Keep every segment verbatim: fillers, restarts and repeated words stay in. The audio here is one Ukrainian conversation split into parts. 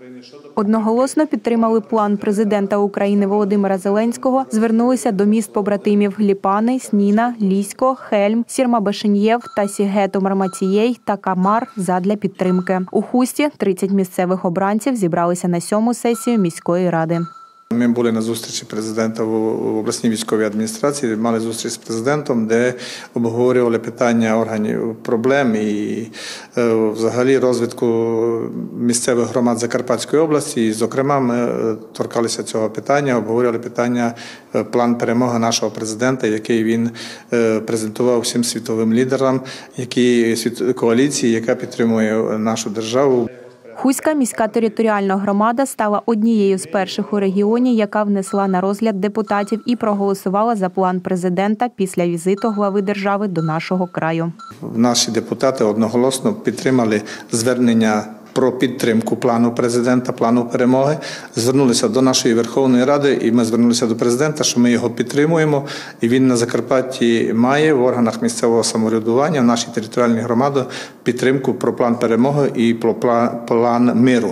Одноголосно підтримали план президента України Володимира Зеленського, звернулися до міст-побратимів Ліпани, Сніна, Лісько, Хельм, Сірма-Бешенєв та Сігето-Мармацієй та Камар задля підтримки. У Хусті тридцять місцевих обранців зібралися на сьому сесію міської ради. Ми були на зустрічі президента в обласній військовій адміністрації, мали зустріч з президентом, де обговорювали питання органів проблем і взагалі розвитку місцевих громад Закарпатської області. І, зокрема, ми торкалися цього питання, обговорювали питання план перемоги нашого президента, який він презентував всім світовим лідерам, які коаліції, яка підтримує нашу державу. Хуська міська територіальна громада стала однією з перших у регіоні, яка внесла на розгляд депутатів і проголосувала за план президента після візиту глави держави до нашого краю. Наші депутати одноголосно підтримали звернення про підтримку плану президента, плану перемоги. Звернулися до нашої Верховної Ради і ми звернулися до президента, що ми його підтримуємо. І він на Закарпатті має в органах місцевого самоврядування, в нашій територіальній громаді, підтримку про план перемоги і про план миру,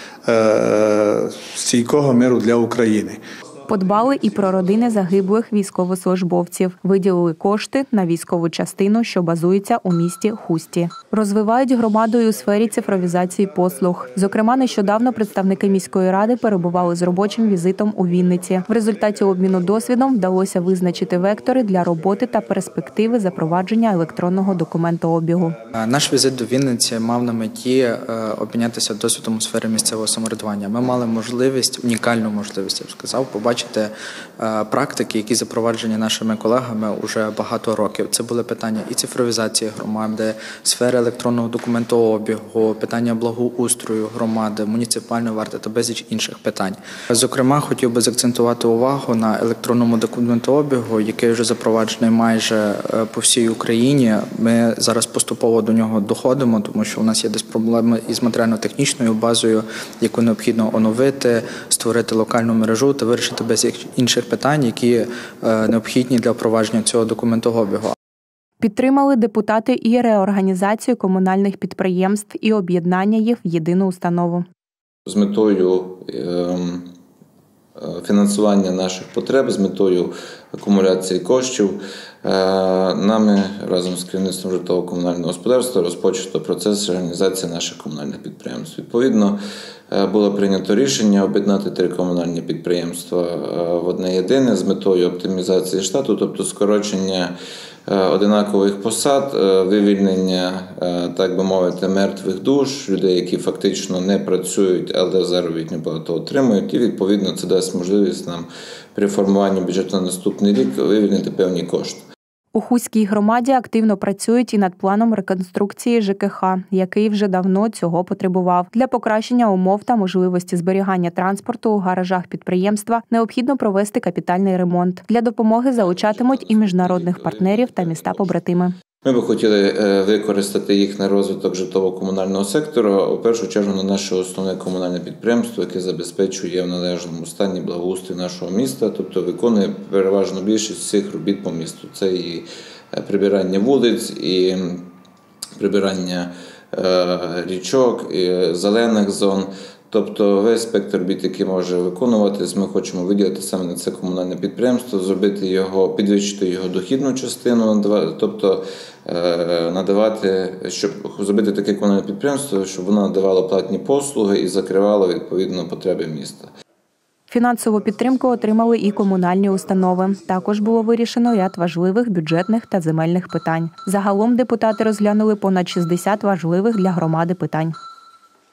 стійкого миру для України. Подбали і про родини загиблих військовослужбовців. Виділили кошти на військову частину, що базується у місті Хусті. Розвивають громаду і у сфері цифровізації послуг. Зокрема, нещодавно представники міської ради перебували з робочим візитом у Вінниці. В результаті обміну досвідом вдалося визначити вектори для роботи та перспективи запровадження електронного документообігу. Наш візит до Вінниці мав на меті обмінятися досвідом у сфері місцевого самоврядування. Ми мали можливість, унікальну можливість, я б сказав, побачити Бачите практики, які запроваджені нашими колегами вже багато років. Це були питання і цифровізації громади, сфери електронного документообігу, питання благоустрою громади, муніципальної варти та безліч інших питань. Зокрема, хотів би заакцентувати увагу на електронному документообігу, який вже запроваджений майже по всій Україні. Ми зараз поступово до нього доходимо, тому що у нас є десь проблеми із матеріально-технічною базою, яку необхідно оновити, створити локальну мережу та вирішити без інших питань, які необхідні для впровадження цього документообігу. Підтримали депутати і реорганізацію комунальних підприємств і об'єднання їх в єдину установу. З метою фінансування наших потреб, з метою акумуляції коштів, нами разом з керівництвом житлово-комунального господарства розпочато процес реорганізації наших комунальних підприємств. Відповідно, було прийнято рішення об'єднати три комунальні підприємства в одне єдине з метою оптимізації штату, тобто скорочення одинакових посад, вивільнення, так би мовити, мертвих душ, людей, які фактично не працюють, але заробітну плату отримують, і відповідно це дасть можливість нам при формуванні бюджету на наступний рік вивільнити певні кошти. У Хуській громаді активно працюють і над планом реконструкції ЖКХ, який вже давно цього потребував. Для покращення умов та можливості зберігання транспорту у гаражах підприємства необхідно провести капітальний ремонт. Для допомоги залучатимуть і міжнародних партнерів та міста-побратими. Ми би хотіли використати їх на розвиток житлово-комунального сектору, у першу чергу на наше основне комунальне підприємство, яке забезпечує в належному стані благоустрій нашого міста, тобто виконує переважно більшість всіх робіт по місту. Це і прибирання вулиць, і прибирання річок, і зелених зон. Тобто весь спектр робіт, який може виконуватись, ми хочемо виділити саме на це комунальне підприємство, зробити його, підвищити його дохідну частину, тобто надавати, щоб зробити таке комунальне підприємство, щоб воно надавало платні послуги і закривало відповідно потреби міста. Фінансову підтримку отримали і комунальні установи. Також було вирішено ряд важливих бюджетних та земельних питань. Загалом депутати розглянули понад шістдесят важливих для громади питань.